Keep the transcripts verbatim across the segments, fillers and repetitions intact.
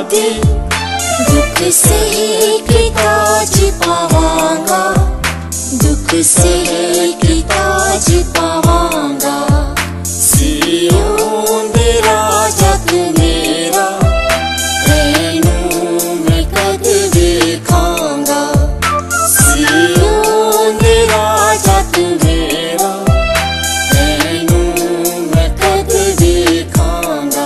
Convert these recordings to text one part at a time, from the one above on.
दे, दुख से के ताज पावांगा, दुख से के ताज पावांगा। सियोन दे राजा तू मेरा, तेनू मैं कद देखांगा। सियोन दे राजा तू मेरा, तेनू मैं कद देखांगा।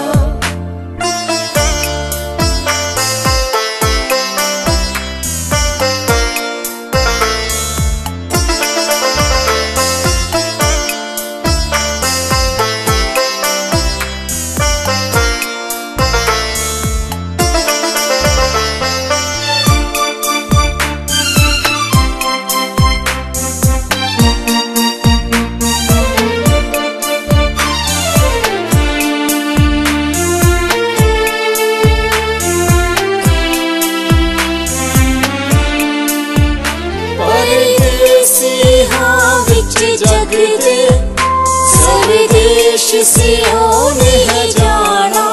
जग दे स्वदेश सियोन है जाना,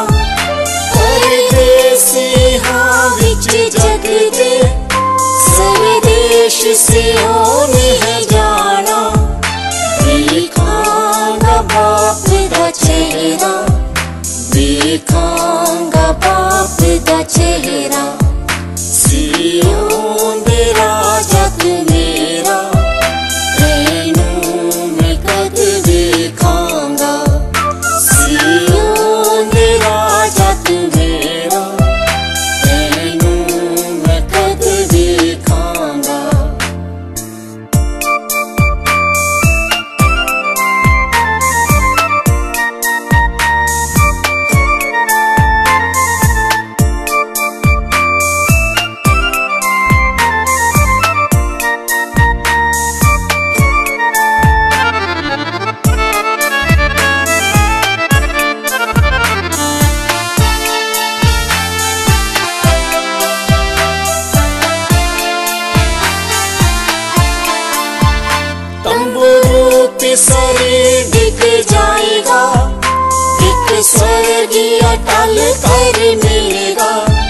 परदेसी हाँ विच जग दे स्वदेश सियोन है जाना। देखांगा बाप दा चेहरा, देखांगा बाप दा चेहरा। सियोन दे राजा तू मेरा, सरे दिख जाएगा, एक स्वर्गीय अटल कर मिलेगा।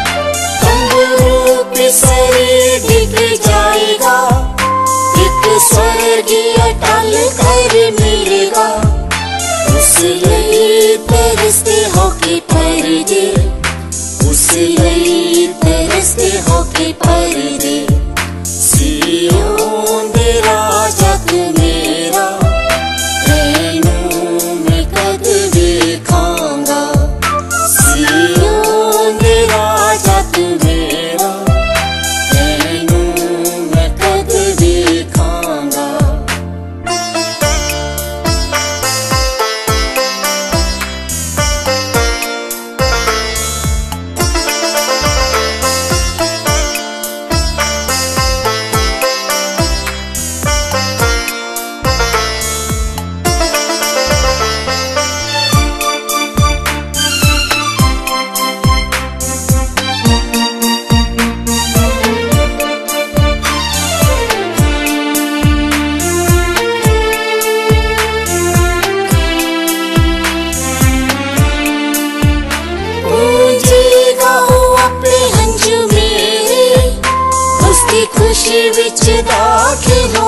तंबू पे सरे दिख जाएगा, एक स्वर्गीय अटल कर मिलेगा। उस लिए तरसते हो के पर्दे, उस लिए तरसते हो के पर्दे। सियोन दे राजा तू मेरा, खुशी विच दाखिल